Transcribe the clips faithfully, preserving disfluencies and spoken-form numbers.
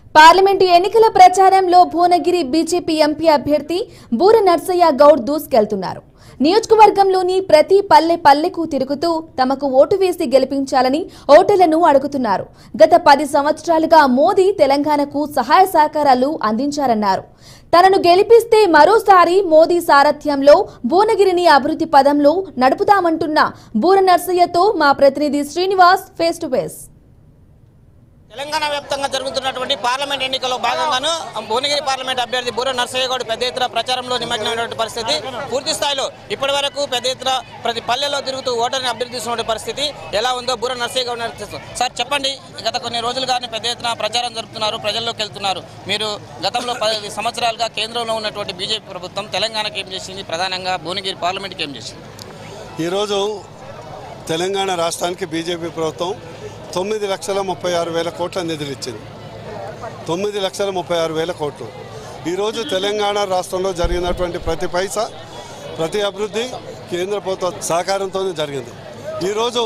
Parliament ఎన్నికల ప్రచారంలో Bhuvanagiri BJP MP అభ్యర్థి బూర నర్సయ్య గౌడ్ దూసుకెళ్తున్నారు. నియోజకవర్గంలోని ప్రతి పల్లె పల్లెకు తిరుగుతూ తమకు ఓటు వేసి గెలిపించాలని ఓటర్లను అడుగుతున్నారు. గత పది సంవత్సరాలుగా మోదీ తెలంగాణకు సహాయ సహకారాలు అందించారన్నారు. తనను గెలిపిస్తే మరోసారి మోదీ సారథ్యంలో భువనగిరిని అభివృద్ధి పదంలో నడుపుతామంటున్న బూర నర్సయ్యతో మా ప్రతినిధి Srinivas face to face. Telangana వ్యాప్తంగా జరుగుతున్నటువంటి పార్లమెంట్ ఎన్నికల్లో భాగంగాను భువనగిరి పార్లమెంట్ అభ్యర్థి బూర నర్సయ్య గౌడ్ పెద్ద ఎత్తున ప్రచారంలో నిమగ్నమైనటువంటి పరిస్థితి. పూర్తి స్థాయిలో ఇప్పటి వరకు పెద్ద ఎత్తున ప్రతి పల్లెల్లో తిరుగుతూ ఓటర్ని అభ్యర్థిస్తున్న పరిస్థితి ఎలా ఉందో బూర నర్సయ్య గౌడ్ నడుస్తుంది. సార్ చెప్పండి, గత కొన్ని రోజులుగానే పెద్ద ఎత్తున ప్రచారం జరుపుతున్నారు, ప్రజల్లోకి వెళ్తున్నారు. మీరు గతంలో పది సంవత్సరాలుగా కేంద్రంలో ఉన్నటువంటి బీజేపీ ప్రభుత్వం తెలంగాణకి ఏం చేసింది, ప్రధానంగా భువనగిరి పార్లమెంట్కి ఏం చేసింది? ఈరోజు తెలంగాణ రాష్ట్రానికి బీజేపీ ప్రభుత్వం తొమ్మిది లక్షల ముప్పై ఆరు వేల కోట్ల నిధులు ఇచ్చింది. తొమ్మిది లక్షల ముప్పై ఆరు వేల కోట్లు. ఈరోజు తెలంగాణ రాష్ట్రంలో జరిగినటువంటి ప్రతి పైసా, ప్రతి అభివృద్ధి కేంద్ర ప్రభుత్వ సహకారంతో జరిగింది. ఈరోజు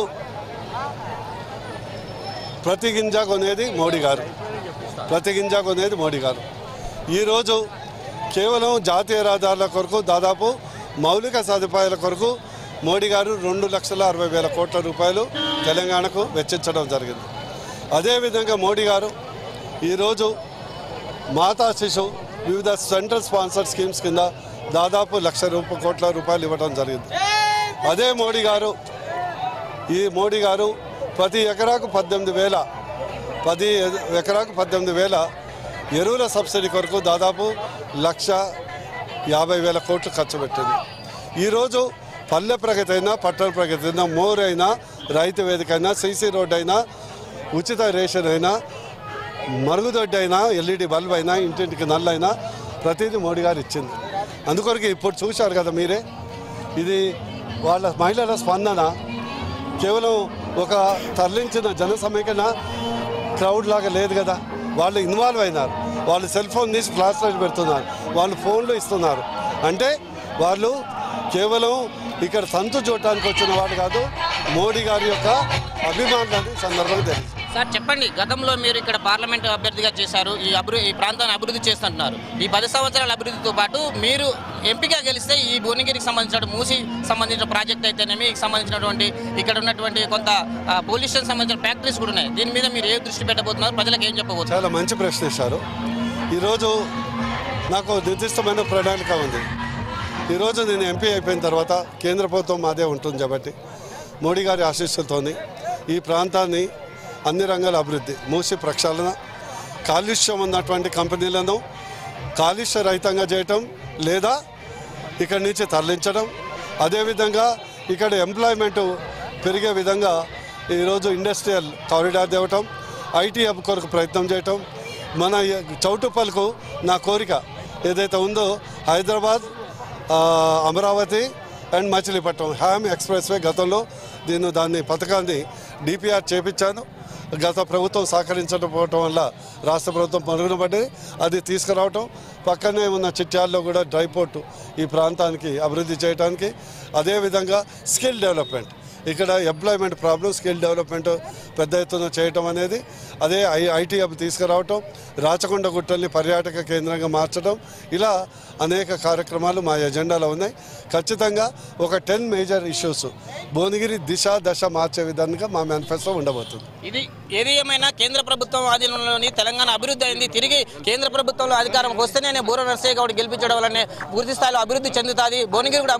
ప్రతి గింజ కొనేది మోడీ గారు, ప్రతి గింజ కొనేది మోడీ గారు. ఈరోజు కేవలం జాతీయ రహదారుల కొరకు, దాదాపు మౌలిక సదుపాయాల కొరకు మోడీ గారు రెండు లక్షల అరవై వేల కోట్ల రూపాయలు తెలంగాణకు వెచ్చించడం జరిగింది. అదేవిధంగా మోడీ గారు ఈరోజు మాతా శిశు వివిధ సెంట్రల్ స్పాన్సర్ స్కీమ్స్ కింద దాదాపు లక్ష రూప కోట్ల రూపాయలు ఇవ్వడం జరిగింది. అదే మోడీ గారు ఈ మోడీ గారు ప్రతి ఎకరాకు పద్దెనిమిది వేల పది ఎకరాకు పద్దెనిమిది వేల ఎరువుల సబ్సిడీ కొరకు దాదాపు లక్ష యాభై వేల కోట్లు ఖర్చు పెట్టింది. ఈరోజు పల్లె ప్రగతి అయినా, పట్టణ ప్రగతి అయినా, మోర్ అయినా, రైతు వేదిక అయినా, సీసీ రోడ్ అయినా, ఉచిత రేషన్ అయినా, మరుగుదొడ్డి అయినా, ఎల్ఈడి బల్బ్ అయినా, ఇంటింటికి నల్లైనా ప్రతిదీ మోడీ గారు ఇచ్చింది. అందుకొరకు ఇప్పుడు చూశారు కదా మీరే, ఇది వాళ్ళ మహిళల స్పందన కేవలం ఒక తరలించిన జన సమీకరణ క్రౌడ్ లాగా లేదు కదా. వాళ్ళు ఇన్వాల్వ్ అయినారు, వాళ్ళు సెల్ ఫోన్ తీసి ఫ్లాష్ లైట్ పెడుతున్నారు, వాళ్ళు ఫోన్లు ఇస్తున్నారు. అంటే వాళ్ళు కేవలం ఇక్కడ సంతు చూడటానికి వచ్చిన వాడు కాదు, మోడీ గారి యొక్క అభిమానాన్ని సందర్భంగా తెలుసు. సార్ చెప్పండి, గతంలో మీరు ఇక్కడ పార్లమెంట్ అభ్యర్థిగా చేశారు, ఈ అభివృద్ధి ఈ ప్రాంతాన్ని అభివృద్ధి చేస్తుంటున్నారు. ఈ పది సంవత్సరాల అభివృద్ధితో పాటు మీరు ఎంపీగా గెలిస్తే ఈ భువనగిరికి సంబంధించిన మూసి సంబంధించిన ప్రాజెక్ట్ అయితేనేమి, సంబంధించినటువంటి ఇక్కడ ఉన్నటువంటి కొంత పొల్యూషన్ సంబంధించిన ఫ్యాక్టరీస్ కూడా ఉన్నాయి. దీని మీద మీరు ఏ దృష్టి పెట్టబోతున్నారు, ప్రజలకు ఏం చెప్పబోతున్నారు? చాలా మంచి ప్రశ్న వేశారు. ఈరోజు నాకు నిర్దిష్టమైన ప్రణాళిక ఉంది. ఈరోజు నేను ఎంపీ అయిపోయిన తర్వాత కేంద్ర ప్రభుత్వం మాదే ఉంటుంది కాబట్టి మోడీ గారి ఆశీస్సులతో ఈ ప్రాంతాన్ని అన్ని రంగాల అభివృద్ధి, మూసి ప్రక్షాళన, కాలుష్యం ఉన్నటువంటి కంపెనీలను కాలుష్య రహితంగా చేయటం లేదా ఇక్కడి నుంచి తరలించడం, అదేవిధంగా ఇక్కడ ఎంప్లాయ్మెంట్ పెరిగే విధంగా ఈరోజు ఇండస్ట్రియల్ కారిడార్ తేవటం, ఐటీ హబ్ కొరకు ప్రయత్నం చేయటం. మన చౌటుప్పల్కు నా కోరిక ఏదైతే ఉందో Hyderabad, Amaravati and Machilipatnam HAM expressway, గతంలో దీన్ని దాన్ని పథకాన్ని డిపిఆర్ చేపించాను. గత ప్రభుత్వం సహకరించకపోవటం వల్ల రాష్ట్ర ప్రభుత్వం మరుగున పడ్డది. అది తీసుకురావటం, పక్కనే ఉన్న చిట్యాల్లో కూడా డ్రై పోర్టు ఈ ప్రాంతానికి అభివృద్ధి చేయడానికి, అదేవిధంగా స్కిల్ డెవలప్మెంట్, ఇక్కడ ఎంప్లాయ్మెంట్ ప్రాబ్లం, స్కిల్ డెవలప్మెంట్ పెద్ద ఎత్తున చేయటం అనేది, అదే ఐ ఐటీ హబ్ తీసుకురావటం, రాచకొండ గుట్టల్ని పర్యాటక కేంద్రంగా మార్చడం, ఇలా అనేక కార్యక్రమాలు మా ఎజెండాలో ఉన్నాయి. ఖచ్చితంగా ఒక టెన్ మేజర్ ఇష్యూస్ భువనగిరి దిశ దశ మార్చే విధంగా మా మేనిఫెస్టో ఉండబోతుంది. ఇది ఏది ఏమైనా కేంద్ర ప్రభుత్వం ఆధీనంలోని తెలంగాణ అభివృద్ధి అయింది. తిరిగి కేంద్ర ప్రభుత్వంలో అధికారం వస్తేనే బూర నర్సయ్య గౌడ్ గెలిపించడం వల్లనే పూర్తి స్థాయిలో అభివృద్ధి చెందుతుంది. భువనగిరి కూడా